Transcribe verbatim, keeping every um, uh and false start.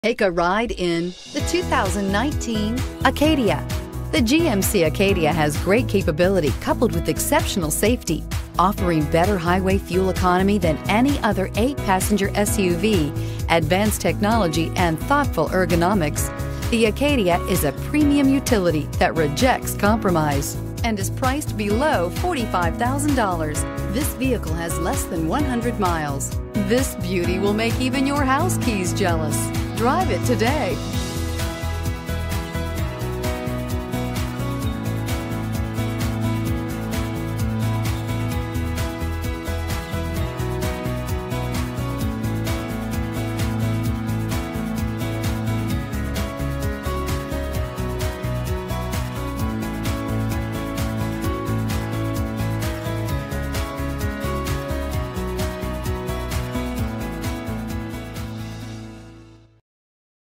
Take a ride in the two thousand nineteen Acadia. The G M C Acadia has great capability coupled with exceptional safety, offering better highway fuel economy than any other eight-passenger S U V, advanced technology, and thoughtful ergonomics. The Acadia is a premium utility that rejects compromise and is priced below forty-five thousand dollars. This vehicle has less than one hundred miles. This beauty will make even your house keys jealous. Drive it today.